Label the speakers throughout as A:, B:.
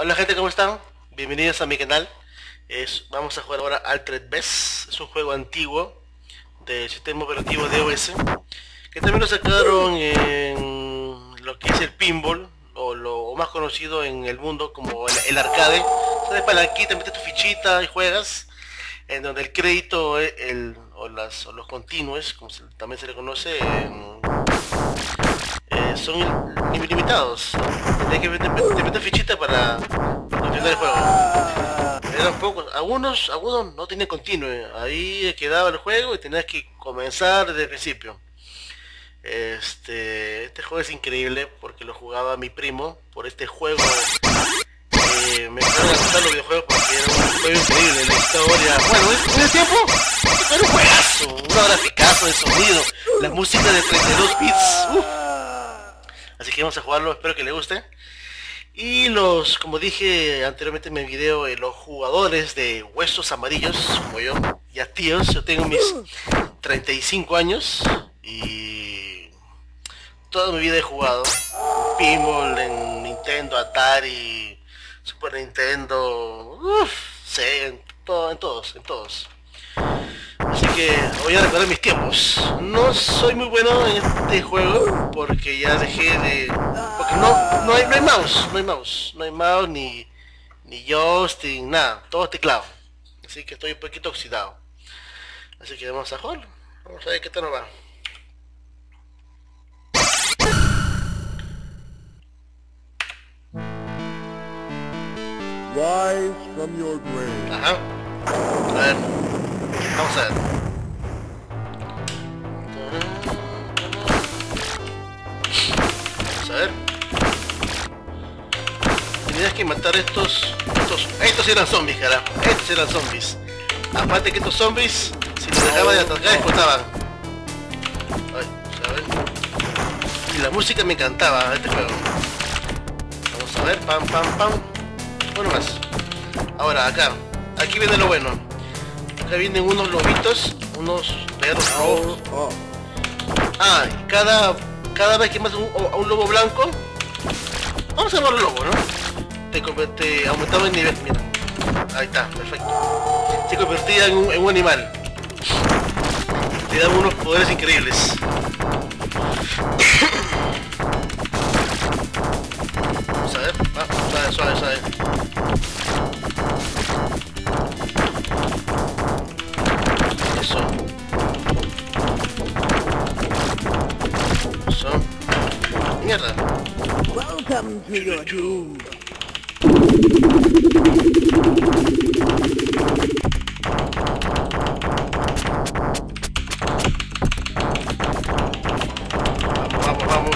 A: Hola gente, ¿cómo están? Bienvenidos a mi canal. Vamos a jugar ahora Altered Beast. Es un juego antiguo del sistema operativo de iOS, que también lo sacaron en lo que es el pinball, o lo más conocido en el mundo como el arcade. Sale palanquita, metes tu fichita y juegas, en donde el crédito o los continuos, como también se le conoce, son limitados. Tienes que meter fichita para continuar el juego. Eran pocos, algunos no tenían continuo. Ahí quedaba el juego y tenías que comenzar desde el principio. Este juego es increíble porque lo jugaba mi primo. Por este juego me empezaron a gustar los videojuegos porque era un juego increíble. La historia, bueno, en el tiempo era un juegazo, un graficazo de sonido, la música de 32 bits. Así que vamos a jugarlo, espero que le guste. Y como dije anteriormente en mi video, los jugadores de huesos amarillos, como yo, ya tíos, yo tengo mis 35 años y toda mi vida he jugado pinball en Nintendo, Atari, Super Nintendo, en todos. Así que voy a recordar mis tiempos. No soy muy bueno en este juego porque ya dejé de... porque no hay mouse ni joystick, nada, todo teclado. Así que estoy un poquito oxidado. Así que vamos a jugar. Vamos a ver qué tal nos va.
B: Rise from your grave.
A: Ajá. A ver. Vamos a ver. Vamos a ver. Tenías que matar estos eran zombies, carajo. Estos eran zombies. Aparte que estos zombies, si los dejaba de atacar, explotaban. Ay, a ver. Y la música me encantaba de este juego. Vamos a ver, pam. Bueno más. Ahora acá. Aquí viene lo bueno. Acá vienen unos lobitos, unos perros rojos. Ah, y cada vez que matas a un lobo blanco, vamos a llamarlo lobo, ¿no? Te aumentaba el nivel, mira. Ahí está, perfecto. Se convertía en un animal. Te dan unos poderes increíbles. Vamos a ver, va, suave. Eso. Mierda.
B: Welcome to your doom.
A: Vamos.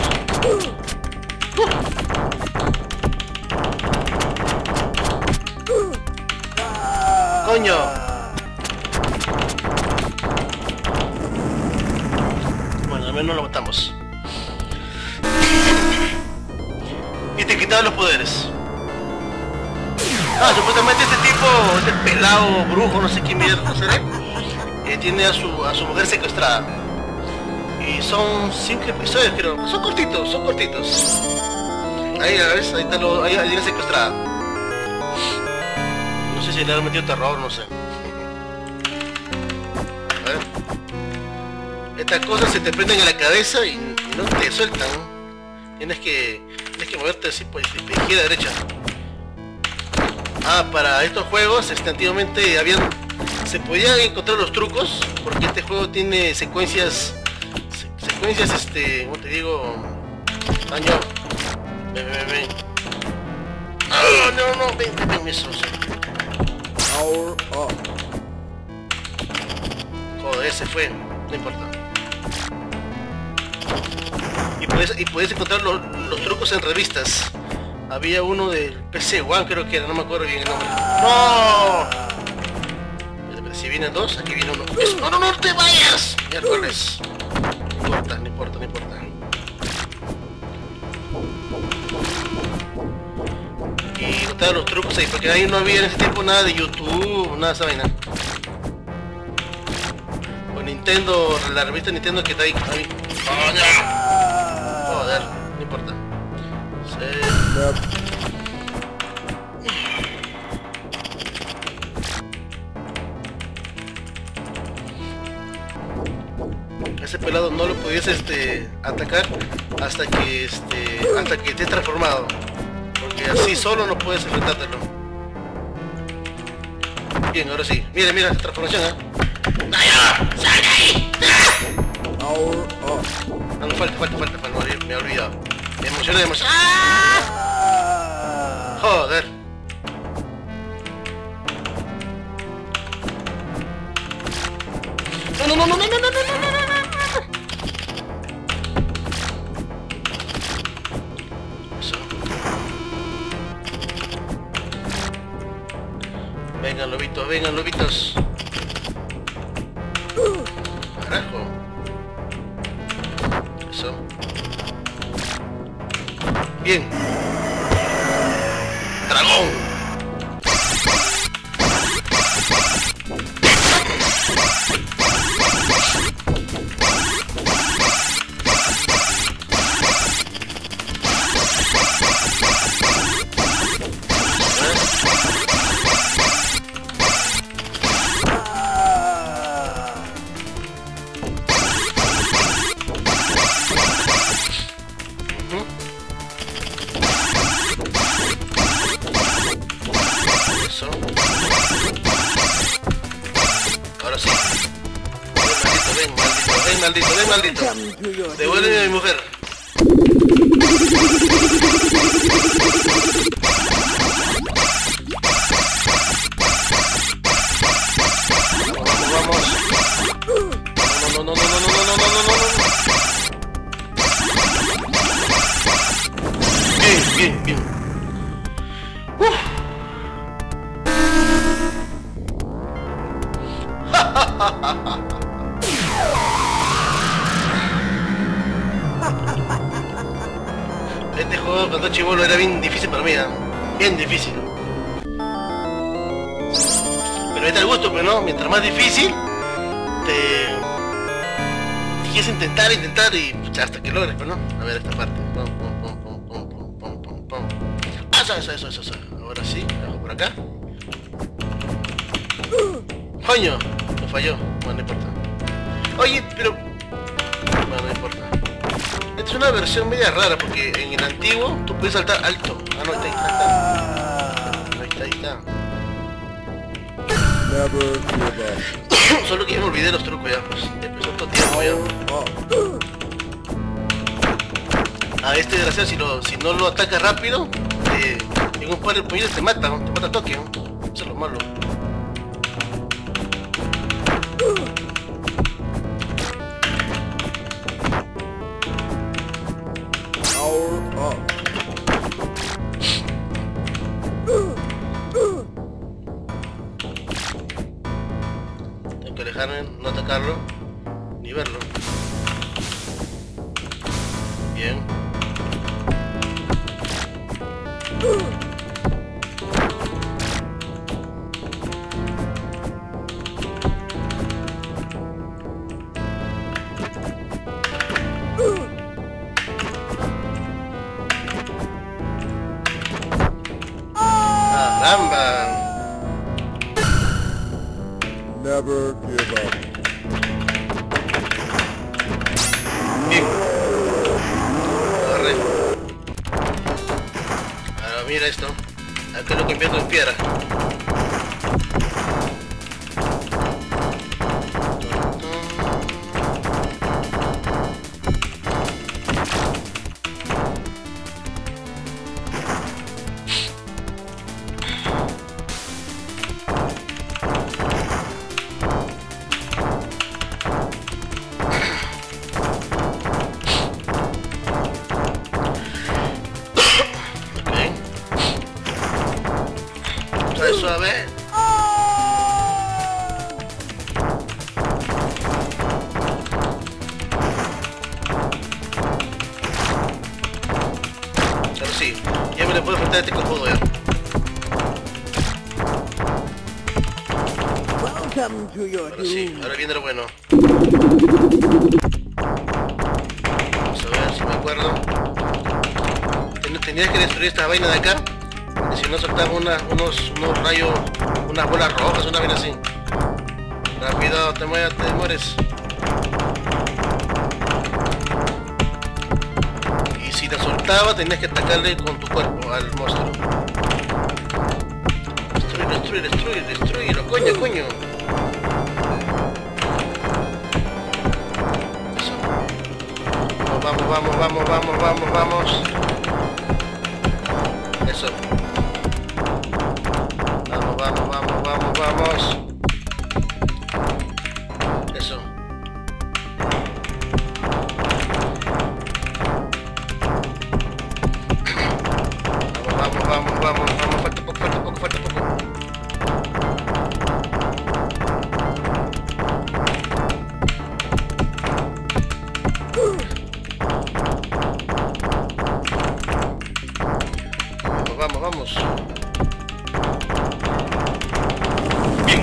A: Coño. Bueno, al menos lo matamos. Y te quitaban los poderes. Supuestamente este pelado brujo, no sé qué mierda será, tiene a su mujer secuestrada. Y son 5 episodios, creo. Son cortitos. Ahí, a ver, ahí viene secuestrada. No sé si le han metido terror, no sé. A ver. Estas cosas se te prenden en la cabeza y no te sueltan. Tienes que moverte así, pues, de izquierda a derecha. Para estos juegos, antiguamente se podían encontrar los trucos, porque este juego tiene secuencias, ¿cómo te digo? Daño. Ven. No, ven, eso.
B: Power up.
A: Joder, ese fue, no importa. Y puedes encontrar los trucos en revistas. Había uno del PC One, creo que era, no me acuerdo bien el nombre. ¡No! Si vienen dos, aquí viene uno. ¡No te vayas! Miércoles. No importa. Y encontrar los trucos ahí, porque ahí no había en ese tiempo nada de YouTube, nada de esa vaina. O Nintendo, la revista Nintendo que está ahí. Joder, no importa. lado no lo pudiese atacar hasta que esté transformado, porque así solo no puedes enfrentártelo. Bien, ahora sí. Mira, mira la transformación, ¡Vaya! ¡Sal de ahí!
B: Power up.
A: Ah, no, falta, me he olvidado. Me emocioné demasiado. Joder. No. Eso. Vengan lobitos. Carajo. Eso. Bien. Dragón. Eso. Ahora sí. Ven, maldito. Devuélveme a mi mujer. Vamos. No. Bien. Este juego cuando chibolo era bien difícil para mí, bien difícil. Pero ahí está el gusto, pues, ¿no? Mientras más difícil, te quieres intentar y pucha, hasta que logres, pues, ¿no? A ver esta parte. Eso. Ahora sí, bajo por acá. ¡Coño! Me falló. Bueno, no importa. Oye, pero... Bueno, no importa. Esta es una versión media rara porque en el antiguo tú puedes saltar alto. Ah, no, ahí está.
B: Never give up.
A: Solo que ya me olvidé los trucos ya, pues. Ya empezó todo tiempo ya. Este desgraciado si no lo ataca rápido, en un par de puñetes te mata a toque, ¿no? Eso es lo malo.
B: Power up.
A: Tengo que alejarme, no atacarlo, ni verlo. Bien. ¡Caramba!
B: Never give up.
A: Bien. Agarré. Ahora mira esto. Acá lo convierto en piedra. Suave. Ahora sí, ya me le puedo enfrentar a este cojudo ya.
B: Welcome to your
A: Ahora sí,
B: doom.
A: ahora viene lo bueno. Vamos a ver si me acuerdo. Tenías que destruir esta vaina de acá. Y si no soltaba unos rayos, unas bolas rojas, una vaina así. Rápido, te mueres. si te soltaba tenías que atacarle con tu cuerpo al monstruo. Destruirlo, coño. Eso. Vamos. Eso. Vamos. Eso. Vamos. Falta poco. Vamos. Bien.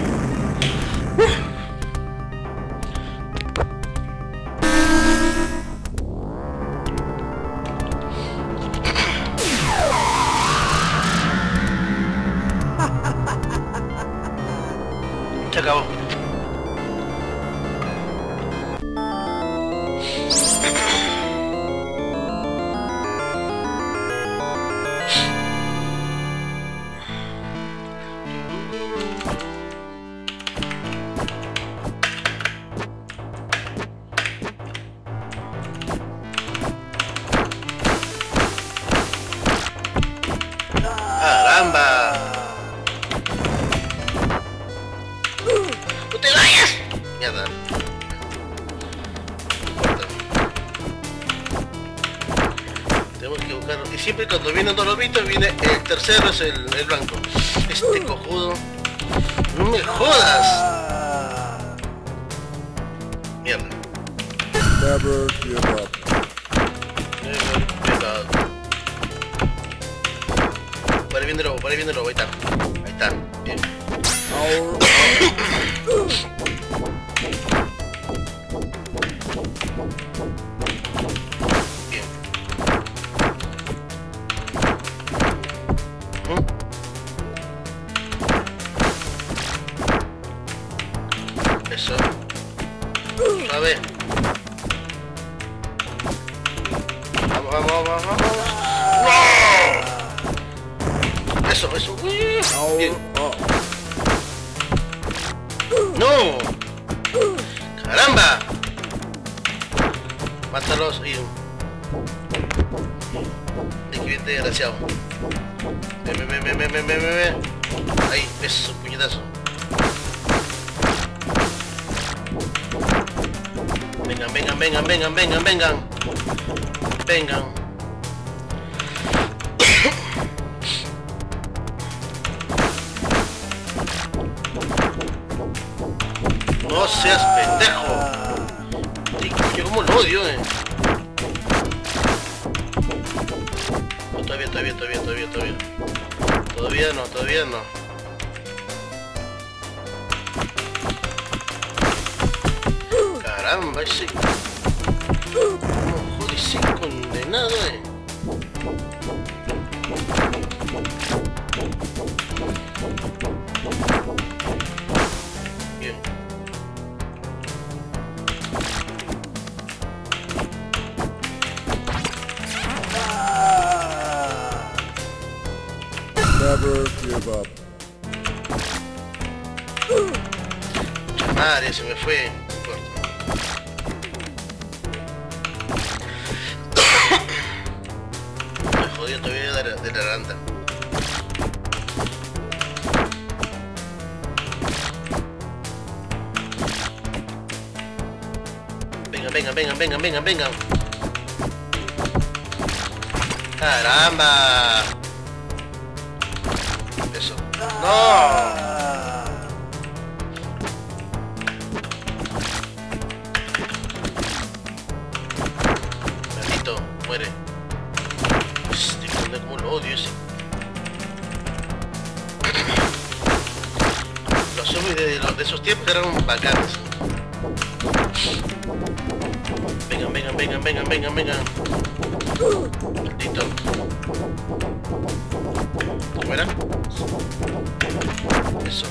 A: Se acabó. ¡Caramba! ¡No te vayas! Mierda. Tenemos que buscarlo. Y siempre cuando vienen dos lobitos viene el tercero, es el blanco. Este cojudo. ¡No me jodas! Mierda.
B: Never give up.
A: Para bien de lobo, ahí está, bien.
B: Power up.
A: Bien. Eso. Suave. Vamos. ¡No! Eso. Bien.
B: Power up.
A: ¡No! ¡Caramba! Mátalos y... Equivente desgraciado. Ven. Ahí, eso, puñetazo. Vengan. No seas pendejo. Sí, coño, como lo odio, No, todavía no. Caramba, ese... No, joder, ese condenado, Bien.
B: Never give up.
A: Madre, se me fue. Me jodió todavía de la garganta. Vengan. Caramba. Eso. No. Maldito, muere. Este conde como lo odio ese. Los zombies de esos tiempos eran bacanes. Vengan. Maldito. ¿Cómo era? Eso.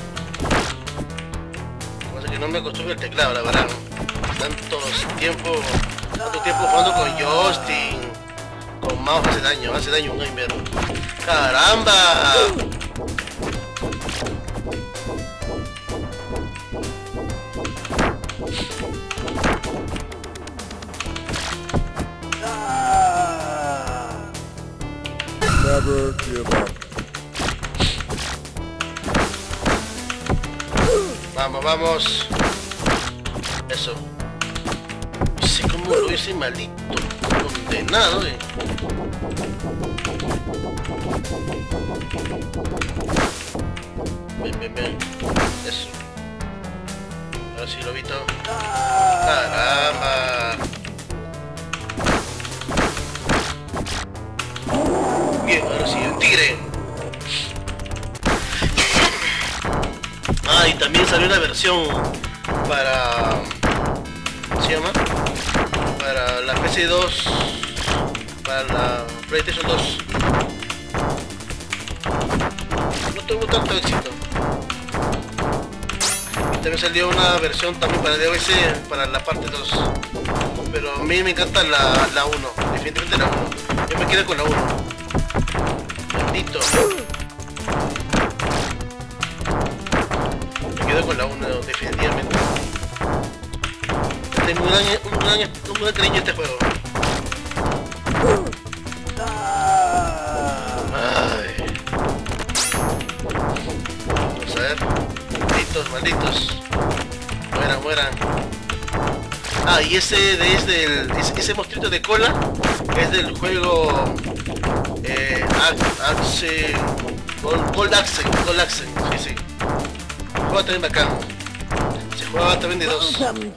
A: Pasa que no me acostumbro al teclado, la verdad. Tanto tiempo jugando con Justin, Con mouse hace daño un gamer. ¡Caramba!
B: Never give up.
A: Vamos, vamos. Eso. No sé cómo lo hice, maldito. Condenado, Ven. Eso. Ahora sí lo vi todo. Caramba. Bien, ahora sí, el tigre. Ah, y también salió una versión para... ¿cómo se llama? Para la PC2, para la PlayStation 2. No tuvo tanto éxito. Y también salió una versión también para DOS, para la parte 2. Pero a mí me encanta la 1, definitivamente la 1. Yo me quedo con la 1. Maldito. Me quedo con la 1 definitivamente. Tengo un gran cariño a este juego. Ay. Vamos a ver. Malditos. Mueran. Ah, y ese monstruito de cola es del juego Gold Axe, sí. Juega también bacán. Se jugaba también de 2.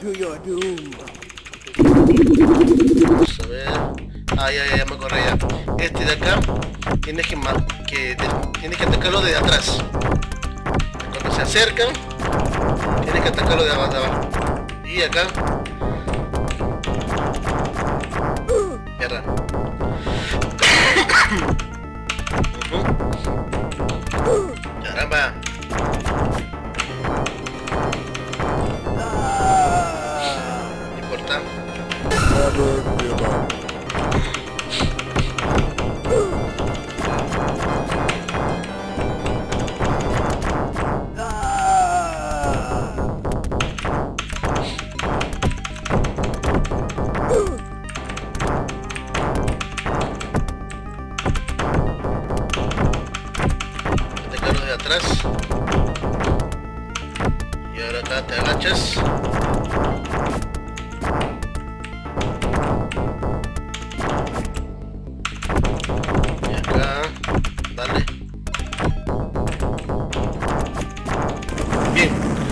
A: Vamos a ver. Ah, ya me acordé ya. Este de acá tienes que atacarlo de atrás. Cuando se acercan, tienes que atacarlo de abajo. Y acá. Mierda. Caramba. No importa.
B: Never give up.
A: Atacarlo de atrás. Y ahora acá te agachas. Y acá, dale. Bien.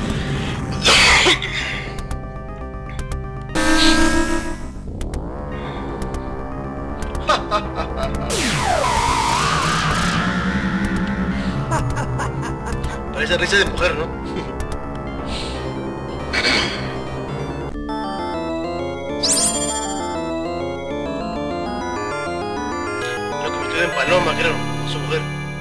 A: Parece risa de mujer, ¿no? Lo convirtió en paloma, creo, su mujer.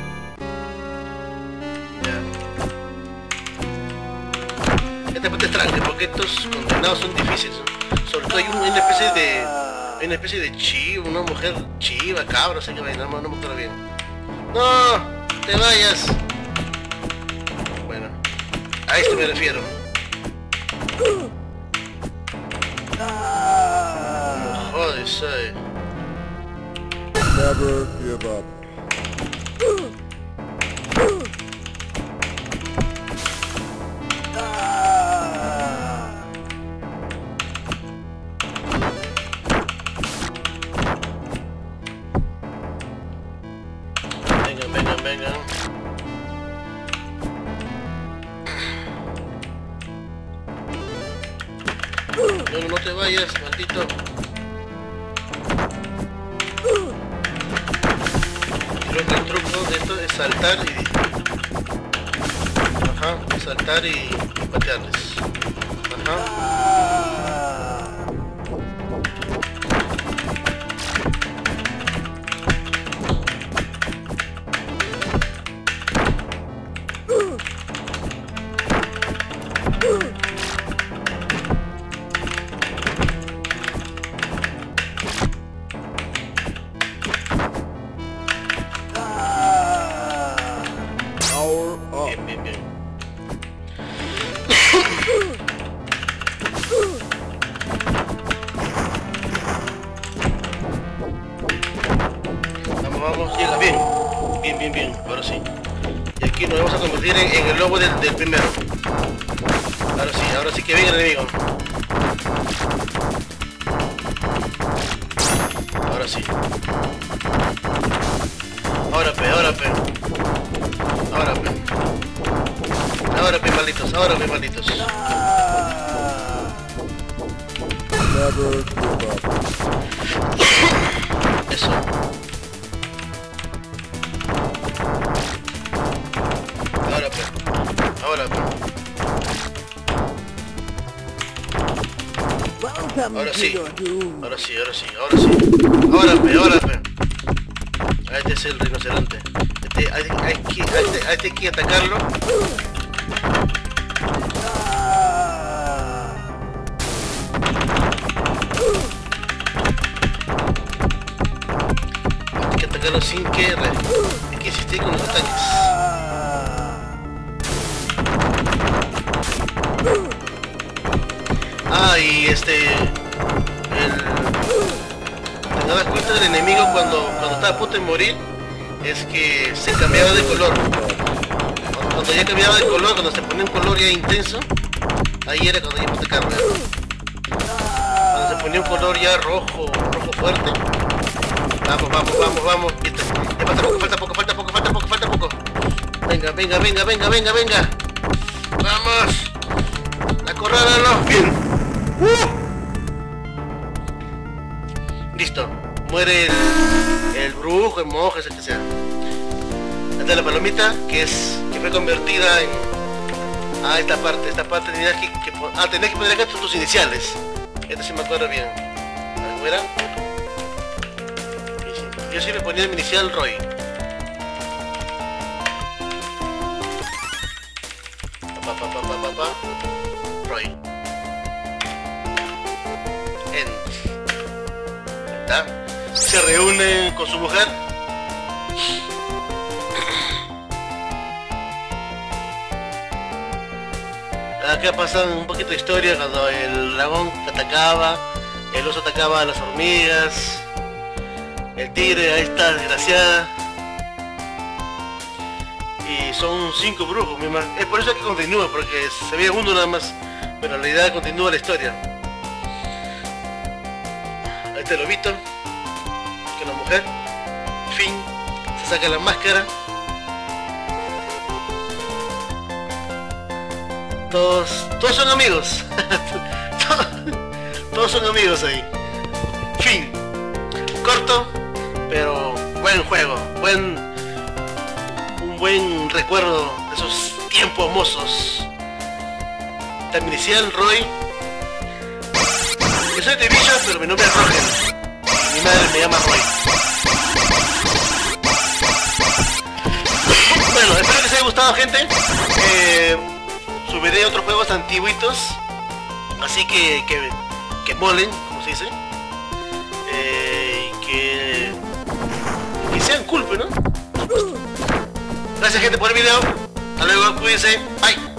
A: Ya. Esta parte es tranque, porque estos condenados son difíciles, ¿no? Sobre todo hay una especie de chivo, una mujer chiva, cabra, no sé qué vaina, no me acuerdo bien. ¡No! ¡Te vayas! Bueno, a esto me refiero. No jodes, soy.
B: Never give up.
A: Vengan. No te vayas, maldito. Creo que el truco de esto es saltar y... Ajá, saltar y patearles. Ajá. Aquí nos vamos a convertir en el lobo del primero. Ahora sí que venga el enemigo. Ahora sí. Ahora pe, malditos, malditos.
B: Never give up.
A: Eso. Ahora pe. Ahora sí. Ahora pe. Este es el rinoceronte. Hay que atacarlo. Hay que atacarlo sin que hay que insistir con los ataques. Y te das cuenta del enemigo cuando está a punto de morir, es que se cambiaba de color. Cuando ya cambiaba de color, cuando se ponía un color ya intenso, ahí era cuando iba a atacarlo. Cuando se ponía un color ya rojo fuerte. Vamos. Ya falta poco. Venga. Vamos. Acorrálalo. Bien. Listo. Muere el brujo, el monje, el que sea. Esta es la palomita que fue convertida en... esta parte tenías tenías que poner acá tus iniciales. Esto sí me acuerdo bien. ¿Cómo era? Yo sí me ponía mi inicial Roy. Roy. ¿Está? Se reúne con su mujer. Acá pasan un poquito de historia cuando el dragón atacaba, el oso atacaba a las hormigas, el tigre a esta desgraciada. Y son 5 brujos, es por eso que continúa, porque se veía uno nada más, pero en realidad continúa la historia. Ahí está el lobito, que la mujer, fin, se saca la máscara. Todos son amigos. todos son amigos ahí. Fin. Corto, pero buen juego, un buen recuerdo de esos tiempos mozos. Mi inicial Roy. Yo soy de Villa, pero mi nombre es Roger. Mi madre me llama Roy. Bueno, espero que les haya gustado, gente. Subiré otros juegos antiguitos, así que molen, como se dice, que sean cool, ¿no? Gracias, gente, por el video. Hasta luego, cuídense, bye.